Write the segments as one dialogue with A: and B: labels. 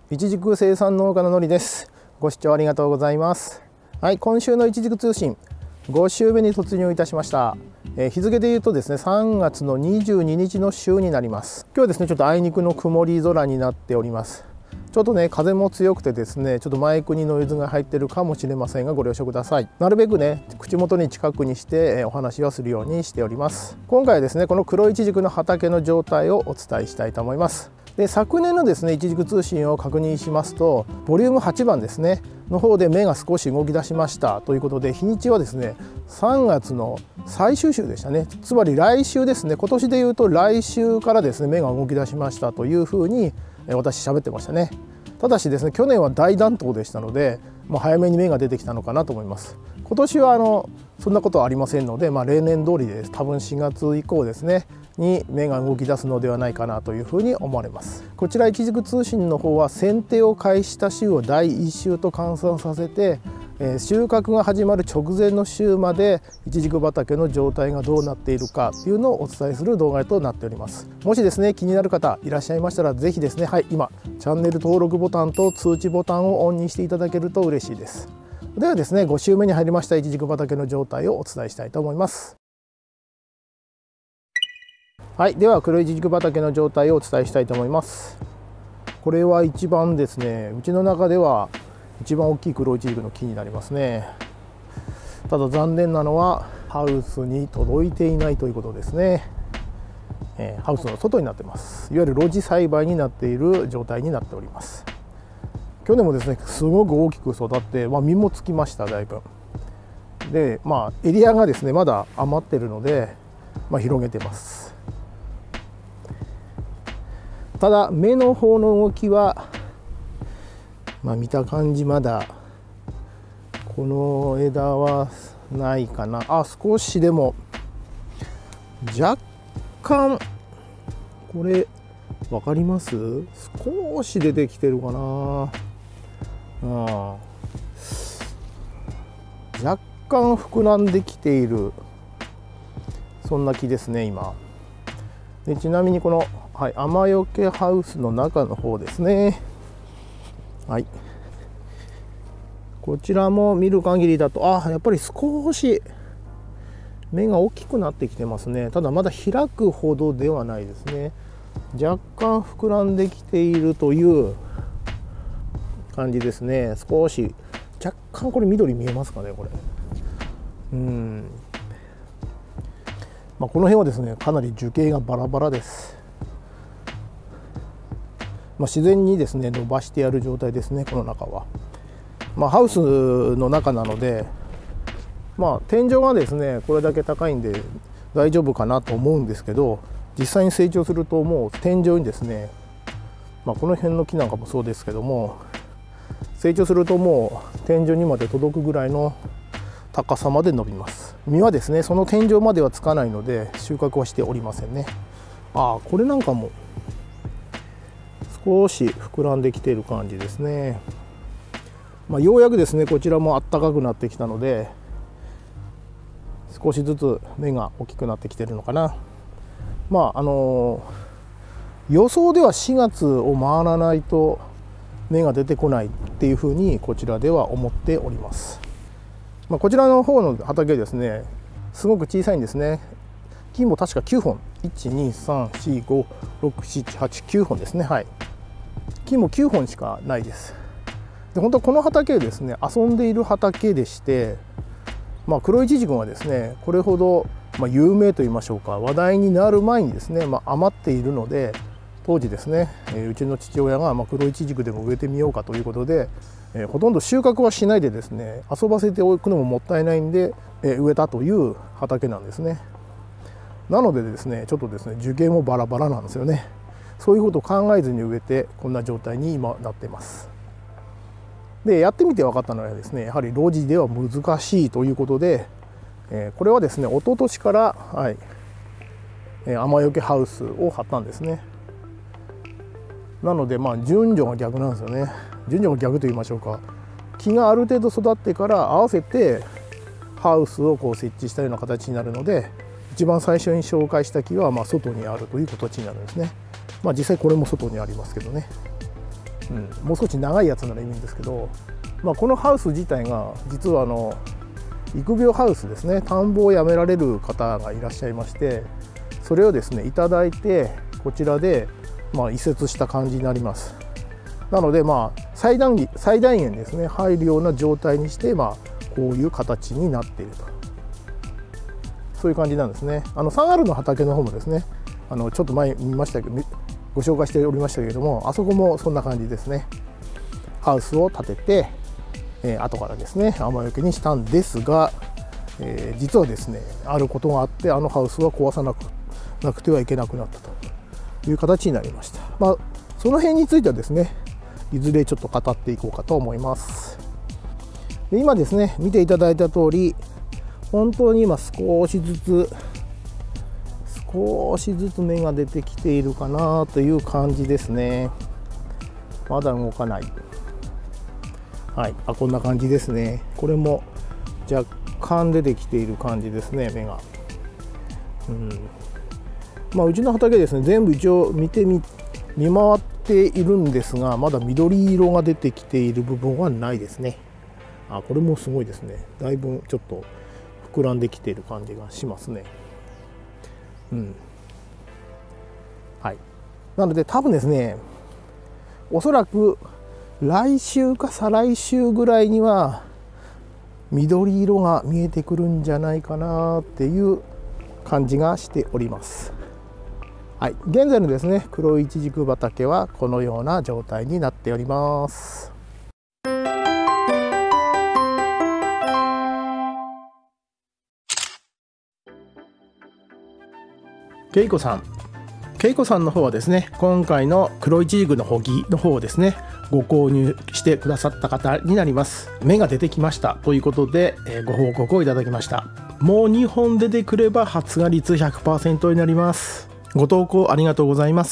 A: いちじく生産農家ののりです。ご視聴ありがとうございます。はい、今週のいちじく通信5週目に突入いたしました。日付で言うとですね、3月の22日の週になります。今日はですね、ちょっとあいにくの曇り空になっております。ちょっとね、風も強くてですね、ちょっとマイクにノイズが入ってるかもしれませんが、ご了承ください。なるべくね、口元に近くにしてお話はするようにしております。今回はですね、この黒いちじくの畑の状態をお伝えしたいと思います。で、昨年のですね、いちじく通信を確認しますと、ボリューム8番ですねの方で芽が少し動き出しましたということで、日にちはですね、3月の最終週でしたね。つまり来週ですね、今年でいうと来週からですね、芽が動き出しましたというふうに私喋ってましたね。ただしですね、去年は大暖冬でしたので、もう早めに芽が出てきたのかなと思います。今年はそんなことはありませんので、例年通りで多分4月以降ですねに芽が動き出すのではないかなというふうに思われます。こちらいちじく通信の方は剪定を開始した週を第1週と換算させて、収穫が始まる直前の週までいちじく畑の状態がどうなっているかというのをお伝えする動画となっております。もしですね、気になる方いらっしゃいましたら、ぜひですね、はい、今チャンネル登録ボタンと通知ボタンをオンにしていただけると嬉しいです。ではですね、5週目に入りましたいちじく畑の状態をお伝えしたいと思います。はい、では黒いちじく畑の状態をお伝えしたいと思います。これは一番ですね、うちの中では一番大きい黒いちじくの木になりますね。ただ残念なのはハウスに届いていないということですね。ハウスの外になってます。いわゆる露地栽培になっている状態になっております。去年もですね、すごく大きく育って、実もつきました。だいぶで、エリアがですねまだ余ってるので、広げてます。ただ芽の方の動きは、見た感じまだこの枝はないかな。少しでも若干、これ分かります？少し出てきてるかな。若干膨らんできている、そんな木ですね今で。ちなみにこの、雨よけハウスの中の方ですね。はい、こちらも見る限りだと、やっぱり少し芽が大きくなってきてますね。ただまだ開くほどではないですね。若干膨らんできているという感じですね。少し若干これ緑見えますかね、これ。この辺はですね、かなり樹形がバラバラです。自然にですね伸ばしてやる状態ですね、この中は。ハウスの中なので、天井がですねこれだけ高いんで大丈夫かなと思うんですけど、実際に成長するともう天井にですね、この辺の木なんかもそうですけども、成長するともう天井にまで届くぐらいの高さまで伸びます。実はですねその天井まではつかないので収穫はしておりませんね。これなんかも少し膨らんできている感じですね。ようやくですねこちらも暖かくなってきたので、少しずつ芽が大きくなってきているのかな。予想では4月を回らないと芽が出てこないっていうふうにこちらでは思っております。こちらの方の畑ですね、すごく小さいんですね。木も確か9本、123456789本ですね。はい、木も9本しかないです。で、本当この畑ですね遊んでいる畑でして、黒いちじくはですねこれほど有名と言いましょうか、話題になる前にですね、余っているので、当時ですね、うちの父親が黒いちじくでも植えてみようかということで、ほとんど収穫はしないでですね遊ばせておくのももったいないんで、植えたという畑なんですね。なのでですねちょっとですね樹形もバラバラなんですよね。そういうことを考えずに植えてこんな状態に今なっています。で、やってみて分かったのはですね、やはり露地では難しいということで、これはですね一昨年から、雨よけハウスを張ったんですね。なので順序が逆なんですよね。順序が逆と言いましょうか、木がある程度育ってから合わせてハウスを設置したような形になるので、一番最初に紹介した木は外にあるという形になるんですね。実際これも外にありますけどね。 もう少し長いやつならいいんですけど、このハウス自体が実は育苗ハウスですね、田んぼをやめられる方がいらっしゃいまして、それをですねいただいてこちらで移設した感じになります。なので最大限ですね入るような状態にして、こういう形になっていると、そういう感じなんですね。3R の畑の方もですねちょっと前見ましたけどご紹介しておりましたけれども、あそこもそんな感じですね。ハウスを建てて、後からですね雨よけにしたんですが、実はですねあることがあってハウスは壊さなくてはいけなくなったという形になりました。その辺についてはですねいずれちょっと語っていこうかと思います。で今ですね見ていただいた通り、本当に今少しずつ芽が出てきているかなという感じですね。まだ動かない。はい、こんな感じですね。これも若干出てきている感じですね、芽が。うちの畑ですね全部一応見回っているんですが、まだ緑色が出てきている部分はないですね。これもすごいですね。だいぶちょっと膨らんできている感じがしますね。はい、なので多分ですねおそらく来週か再来週ぐらいには緑色が見えてくるんじゃないかなっていう感じがしております。はい、現在のですね黒いちじく畑はこのような状態になっております。けいこさんの方はですね今回の黒いちじくの穂木の方をですねご購入してくださった方になります。芽が出てきましたということで、ご報告をいただきました。もう2本出てくれば発芽率 100% になります。ご投稿ありがとうございます。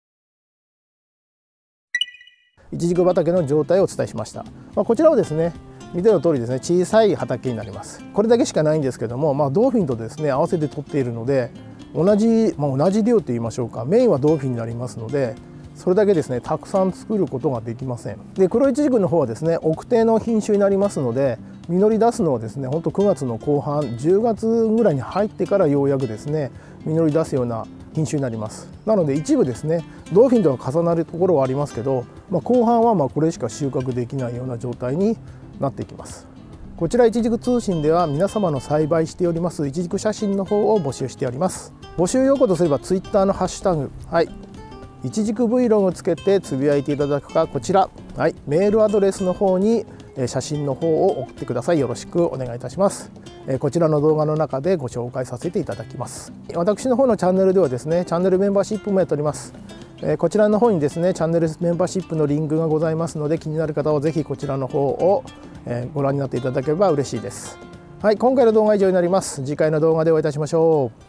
A: いちじく畑の状態をお伝えしました。こちらはですね見ての通りですね小さい畑になります。これだけしかないんですけども、ドーフィンとですね合わせて取っているので同じ量といいましょうか、メインはドーフィンになりますので、それだけですねたくさん作ることができません。で黒いちじくの方はですね奥定の品種になりますので、実り出すのはですね本当9月の後半10月ぐらいに入ってからようやくですね実り出すような品種になります。なので一部ですねドーフィンとは重なるところはありますけど、後半はこれしか収穫できないような状態になっていきます。こちらいちじく通信では皆様の栽培しておりますいちじく写真の方を募集しております。募集要項とすればツイッターのハッシュタグ、いちじく Vlog をつけてつぶやいていただくか、こちら、メールアドレスの方に写真の方を送ってください。よろしくお願いいたします。こちらの動画の中でご紹介させていただきます。私の方のチャンネルではですねチャンネルメンバーシップもやっております。こちらの方にですねチャンネルメンバーシップのリンクがございますので、気になる方はぜひこちらの方をご覧になっていただければ嬉しいです。今回の動画は以上になります。次回の動画でお会いいたしましょう。